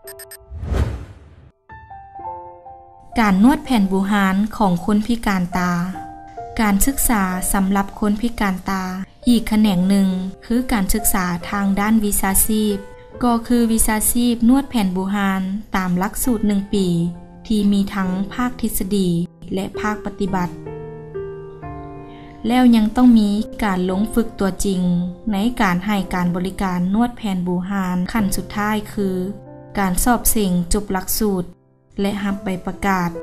การนวดแผ่นบูฮานของคนพิการตาการศึกษาสำหรับคนพิการตาอีกแขนงหนึ่งคือการศึกษาทางด้านวิชาชีพก็คือวิชาชีพนวดแผ่นบูฮานตามหลักสูตร1 ปีที่มีทั้งภาคทฤษฎีและภาคปฏิบัติแล้วยังต้องมีการลงฝึกตัวจริงในการให้การบริการนวดแผ่นบูฮานขั้นสุดท้ายคือการสอบเสิ่งจบหลักสูตรและรับใบประกาศ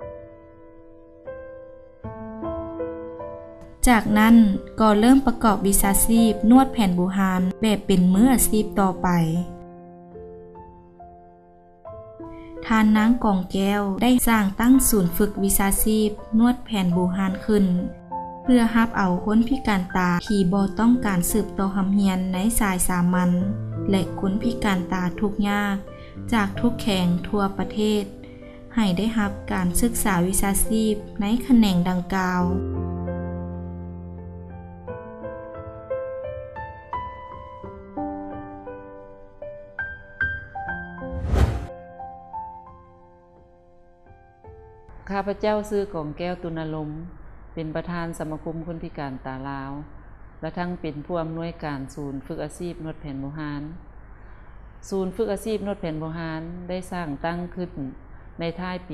จากนั้นก็เริ่มประกอบวิชาชีพนวดแผ่นบูฮานแบบเป็นมืออาชีพต่อไปท่านนางกองแก้วได้สร้างตั้งศูนย์ฝึกวิชาชีพนวดแผ่นบูฮานขึ้นเพื่อรับเอาคนพิการตาที่บ่ต้องการสืบต่อความเรียนในสายสามัญและคนพิการตาทุกข์ยากจากทุกแห่งทั่วประเทศให้ได้รับการศึกษาวิชาชีพในแขนงดังกล่าวข้าพเจ้าชื่อกองแก้วตุณลมเป็นประธานสมาคมคนพิการตาลาวและทั้งเป็นผู้อำนวยการศูนย์ฝึกอาชีพนวดแผ่นบูฮานศูนย์ฝึกอาชีพนวดแผ่นบูฮานได้สร้างตั้งขึ้นในท้ายปี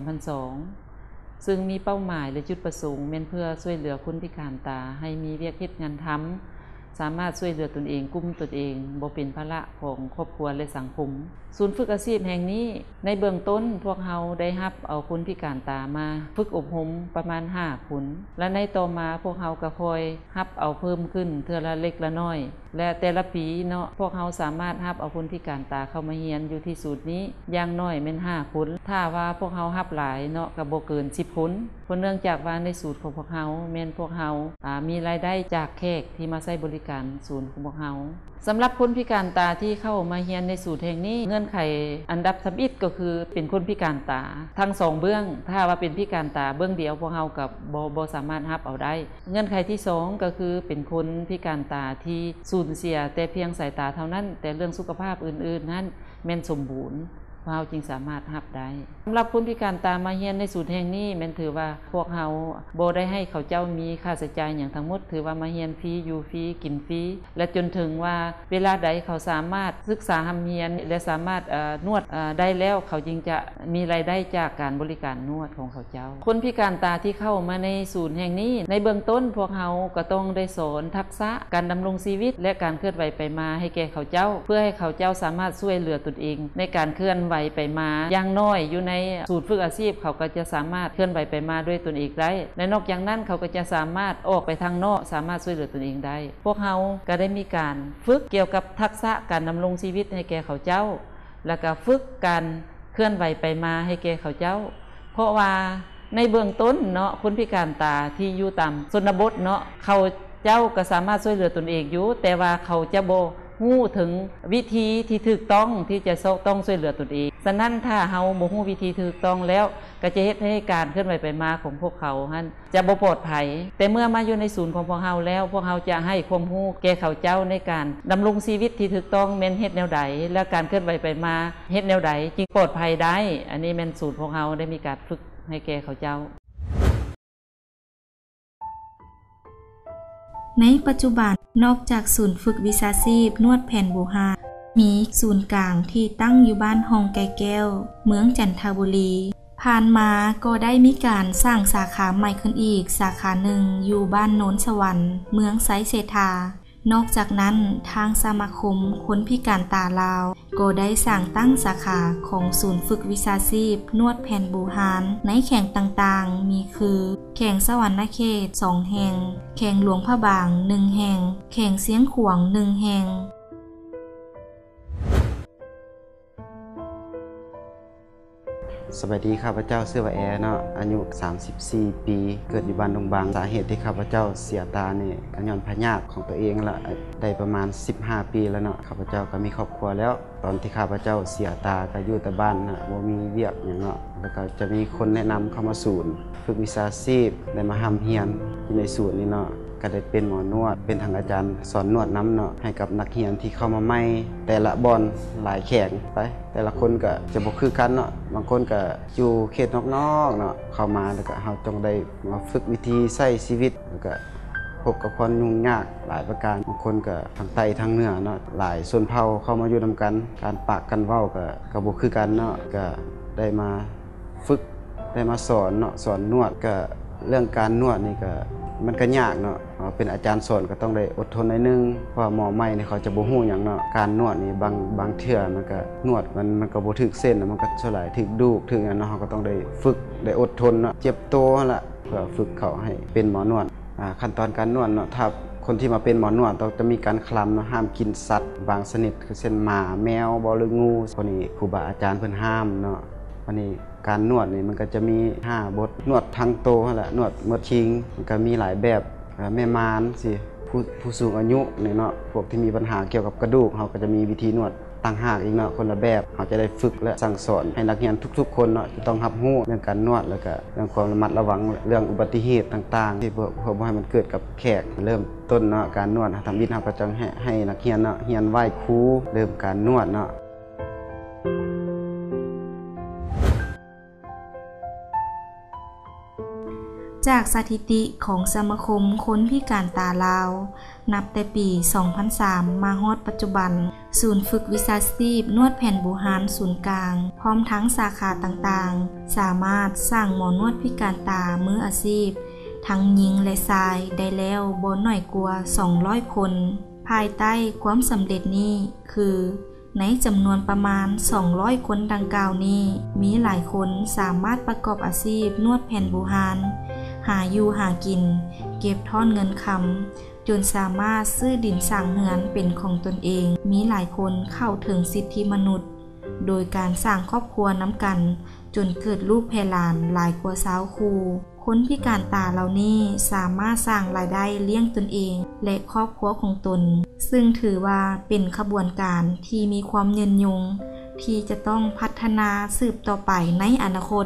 2002 ซึ่งมีเป้าหมายและจุดประสงค์เป็นเพื่อช่วยเหลือคนพิการตาให้มีเวียกเฮ็ดงานทำสามารถช่วยเหลือตนเองกุ้มตนเองบ่เป็นภาระของครอบครัวและสังคมศูนย์ฝึกอาชีพแห่งนี้ในเบื้องต้นพวกเราได้รับเอาคนพิการตามาฝึกอบรมประมาณ5 คนและในต่อมาพวกเราก็ค่อยรับเอาเพิ่มขึ้นเทื่อละเล็กละน้อยและแต่ละปีเนาะพวกเราสามารถรับเอาคนพิการตาเข้ามาเรียนอยู่ที่ศูนย์นี้อย่างน้อยแม่น5 คนถ้าว่าพวกเรารับหลายเนาะก็บ่เกิน10 คนเพราะเนื่องจากว่าในศูนย์ของพวกเราแม่นพวกเรามีรายได้จากแขกที่มาใช้บริการศูนย์ของพวกเราสำหรับคนพิการตาที่เข้ามาเรียนในศูนย์แห่งนี้เงื่อนไขอันดับสำคัญก็คือเป็นคนพิการตาทั้ง2เบื้องถ้าว่าเป็นพิการตาเบื้องเดียวพวกเรากับบ่สามารถรับเอาได้เงื่อนไขที่2ก็คือเป็นคนพิการตาที่สูญเสียแต่เพียงสายตาเท่านั้นแต่เรื่องสุขภาพอื่นๆนั้นแม่นสมบูรณ์เราจึงสามารถรับได้สำหรับคนพิการตามาเรียนในศูนย์แห่งนี้แม่นถือว่าพวกเราบ่ได้ให้เขาเจ้ามีค่าใช้จ่ายอย่างทั้งหมดถือว่ามาเรียนฟรีอยู่ฟรีกินฟรีและจนถึงว่าเวลาใดเขาสามารถศึกษาทำเรียนและสามารถนวดได้แล้วเขาจึงจะมีรายได้จากการบริการนวดของเขาเจ้าคนพิการตาที่เข้ามาในศูนย์แห่งนี้ในเบื้องต้นพวกเราก็ต้องได้สอนทักษะการดำรงชีวิตและการเคลื่อนไหวไปมาให้แก่เขาเจ้าเพื่อให้เขาเจ้าสามารถช่วยเหลือตนเองในการเคลื่อนไหวไปมาอย่างน้อยอยู่ในศูนย์ฝึกอาชีพเขาก็จะสามารถเคลื่อนไหวไปมาด้วยตนเองได้และนอกจากนั้นเขาก็จะสามารถออกไปทางนอกสามารถช่วยเหลือตนเองได้พวกเราก็ได้มีการฝึกเกี่ยวกับทักษะการดำรงชีวิตให้แก่เขาเจ้าแล้วก็ฝึกการเคลื่อนไหวไปมาให้แก่เขาเจ้าเพราะว่าในเบื้องต้นเนาะคนพิการตาที่อยู่ตามชนบทเนาะเขาเจ้าก็สามารถช่วยเหลือตนเองอยู่แต่ว่าเขาจะบ่ฮู้ถึงวิธีที่ถูกต้องที่จะต้องช่วยเหลือตนเองฉะนั้นถ้าเฮาบ่ฮู้วิธีถูกต้องแล้วก็จะเฮ็ดให้การเคลื่อนไหวไปมาของพวกเขาหั่นจะบ่ปลอดภัยแต่เมื่อมาอยู่ในศูนย์ของพวกเฮาแล้วพวกเฮาจะให้ความรู้แก่เขาเจ้าในการดำรงชีวิตที่ถูกต้องแม่นเฮ็ดแนวใดและการเคลื่อนไหวไปมาเฮ็ดแนวใดจึงปลอดภัยได้อันนี้แม่นศูนย์ของเฮาได้มีการฝึกให้แก่เขาเจ้าในปัจจุบันนอกจากศูนย์ฝึกวิชาชีพนวดแผ่นบูฮานมีศูนย์กลางที่ตั้งอยู่บ้านห้องไก่แก้วเมืองจันทบุรีผ่านมาก็ได้มีการสร้างสาขาใหม่ขึ้นอีกสาขาหนึ่งอยู่บ้านโน้นสวรรค์เมืองไซเศรษฐานอกจากนั้นทางสมาคมคนพิการตาลาวก็ได้สร้างตั้งสาขาของศูนย์ฝึกวิชาชีพนวดแผ่นบูฮานในแข่งต่างๆมีคือแข่งสวรรณเขต2 แห่งแข่งหลวงพระบาง1 แห่งแข่งเสียงขวาง1 แห่งสวัสดีข้าพเจ้าชื่อว่าแอเนาะอายุ34 ปีเกิดอยู่บ้านดงบางสาเหตุที่ข้าพเจ้าเสียตานี่ก็ย้อนพยาธิของตัวเองละได้ประมาณ15 ปีแล้วเนาะข้าพเจ้าก็มีครอบครัวแล้วตอนที่ข้าพเจ้าเสียตาก็อยู่แต่บ้านนะบ่มีเวียกหยังเนาะแล้วก็จะมีคนแนะนำเข้ามาศูนย์ฝึกวิชาชีพได้มาทำเรียนอยู่ในศูนย์นี้เนาะก็ได้เป็นหมอนวดเป็นทางอาจารย์สอนนวดน้ำเนาะให้กับนักเรียนที่เข้ามาใหม่แต่ละบอนหลายแข่งไปแต่ละคนก็จะบ่คือกันเนาะบางคนก็อยู่เขตนอกๆเนาะเข้ามาแล้วก็เฮาต้องได้มาฝึกวิธีใช้ชีวิตแล้วก็พบกับความยุ่งยากหลายประการบางคนก็ทางใต้ทางเหนือเนาะหลายส่วนเผ่าเข้ามาอยู่นำกันการปากกันเว้าก็บ่คือกันเนาะก็ได้มาฝึกได้มาสอนเนาะสอนนวดก็เรื่องการนวดนี่ก็มันก็ยากเนาะเป็นอาจารย์สอนก็ต้องได้อดทนหน่อยนึงเพราะหมอใหม่นี่เขาจะบ่ฮู้หยังเนาะการนวดนี่บางเทื่อมันก็นวดมันก็บ่ถึกเส้นมันก็สลายถึกดูกถึกหยังเนาะเฮาก็ต้องได้ฝึกได้อดทนเนาะเจ็บตัวนั่นล่ะเพื่อฝึกเขาให้เป็นหมอนวดขั้นตอนการนวดเนาะถ้าคนที่มาเป็นหมอนวดต้องจะมีการคลำเนาะห้ามกินสัตว์บางชนิดคือเช่นหมาแมวบ่หรืองูพวกนี้ครูบาอาจารย์เพิ่นห้ามเนาะวันนี้การนวดนี่มันก็จะมี5บทนวดทั้งโตนั่นแหละนวดหมดชิงมันก็มีหลายแบบแม่มารสิผู้สูงอายุนี่เนาะพวกที่มีปัญหาเกี่ยวกับกระดูกเขาก็จะมีวิธีนวดต่างหากอีกเนาะคนละแบบเขาจะได้ฝึกและสั่งสอนให้นักเรียนทุกๆคนเนาะจะต้องรับรู้เรื่องการนวดแล้วก็เรื่องความระมัดระวังเรื่องอุบัติเหตุต่างๆที่เพื่อบ่ให้มันเกิดกับแขกเริ่มต้นเนาะการนวดทำวิธีเราก็จะให้นักเรียนเนาะเรียนไหว้ครูเริ่มการนวดเนาะจากสถิติของสมาคมคนพิการตาลาวนับแต่ปี 2003 มาฮอดปัจจุบันศูนย์ฝึกวิชาชีพนวดแผ่นบูฮานศูนย์กลางพร้อมทั้งสาขาต่างๆสามารถสร้างหมอนวดพิการตามืออาชีพทั้งหญิงและชายได้แล้วบ่น้อยกว่า200 คนภายใต้ความสำเร็จนี้คือในจำนวนประมาณ200คนดังกล่าวนี้มีหลายคนสามารถประกอบอาชีพนวดแผ่นบูฮานหาอยู่หากินเก็บทอนเงินคำจนสามารถซื้อดินสร้างเรือนเป็นของตนเองมีหลายคนเข้าถึงสิทธิมนุษย์โดยการสร้างครอบครัวน้ำกันจนเกิดลูกแพร่หลานหลายกว่า20 คู่คนพิการตาเหล่านี้สามารถสร้างรายได้เลี้ยงตนเองและครอบครัวของตนซึ่งถือว่าเป็นขบวนการที่มีความยืนยงที่จะต้องพัฒนาสืบต่อไปในอนาคต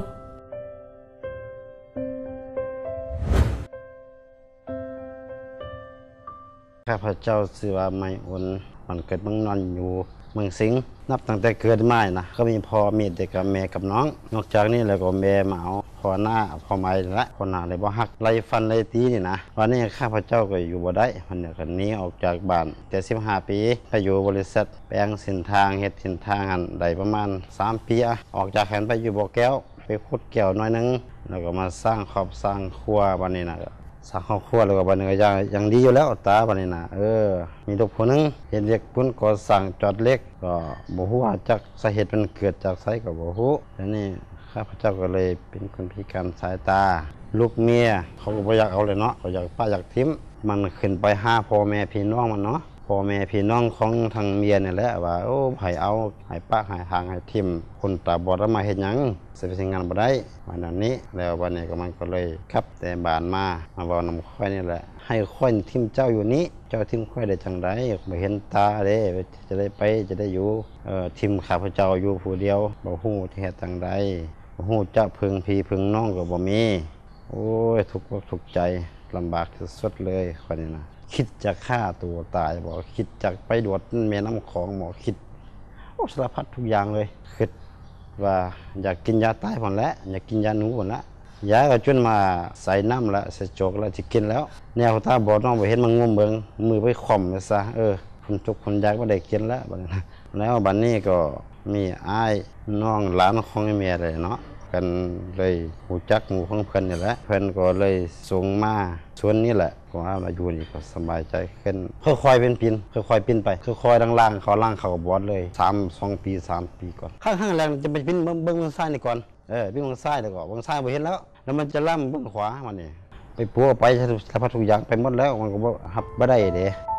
ข้าพเจ้าชื่อว่าไมอุ่นมันเกิดเมืองนอนอยู่เมืองสิงห์นับตั้งแต่เกิดมานะก็มีพ่อมีเด็กกับแม่กับน้องนอกจากนี้แล้วก็แม่มาเอาพ่อหน้าพ่อไม้และพ่อหน้าเลยบ่ฮักไล่ฟันไล่ตีนี่นะวันนี้ข้าพเจ้าก็อยู่บ่ได้มันเนี่ยก็หนีออกจากบ้านแต่15 ปีไปอยู่บริษัทแปลงเส้นทางเฮ็ดเส้นทางหันได้ประมาณ3 ปีออกจากแขนไปอยู่บ่อแก้วไปขุดแก้วน้อยนึงแล้วก็มาสร้างครอบสร้างครัววันนี้นะสร้างครอบครัวแล้วก็บัดนี้ก็ยังดีอยู่แล้วตาบัดนี้นะมีลูกคนนึงเฮ็ดเล็กปุ้นก่อสร้างจอดเล็กก็บ่ฮู้ว่าจักสาเหตุมันเกิดจากไสก็บ่ฮู้แล้วนี่ข้าพเจ้าก็เลยเป็นคนพิการสายตาลูกเมียเขาก็บ่อยากเอาเลยเนาะเขาอยากป้าอยากทิ้มมันขึ้นไปหาพ่อแม่พี่น้องมันเนาะพ่อแม่พี่น้องของทางเมียนี่แหละว่าให้เอาให้ป้าให้ทางให้ทิมคนตาบอดแล้วมาเฮ็ดหยังสิไปทำงานบ่ได้วันนี้แล้ววันนี้ก็มันก็เลยขับแต่บ้านมาเว้านำค่อยนี่แหละให้ค่อยทิมเจ้าอยู่นี้เจ้าทิมค่อยได้จังได๋บ่เห็นตาเด้จะได้ไปจะได้อยู่ทิมข้าพเจ้าอยู่ผู้เดียวบ่ฮู้จะเฮ็ดจังได๋บ่ฮู้จะพึ่งพี่พึ่งน้องก็บ่มีโอ้ยทุกข์อกทุกข์ใจลำบากที่สุดเลยคนนี้นะคิดจะฆ่าตัวตายบ่คิดจะไปดวดแม่น้ำของบ่คิดสารพัดทุกอย่างเลยคิดว่าอยากกินยาตายพุ่นแหละอยากกินยาหนูพุ่นละยาก็จนมาใส่น้ำละใส่โจกแล้วสิกินแล้วแนวตาบอดน้องบ่เห็นมันงมเบิ่งมือไปค่อมไปซะคนจุกคนยากบ่ได้กินแล้วบัดนี้แล้วบัดนี้ก็มีอ้ายน้องหลานของแม่เลยเนาะกันเลยหูจักหมู่ของเพิ่นนี่แหละเพิ่นก็เลยส่งมาชวนนี่แหละก็มาอยู่นี่ก็สบายใจขึ้นค่อยๆเป็นปีนค่อยๆปีนไปค่อยๆล่างๆเขาบอดเลย2 ปี 3 ปีก่อนข้างๆแรงจะไปปีนเบิ่งเบื้องซ้ายนี่ก่อนปีนเบื้องซ้ายแล้วก็เบื้องซ้ายบ่เห็นแล้วมันจะล่ำเบื้องขวามันนี่ไปปัวไปสารพัดทุกอย่างไปหมดแล้วมันก็บ่รับบ่ได้เด้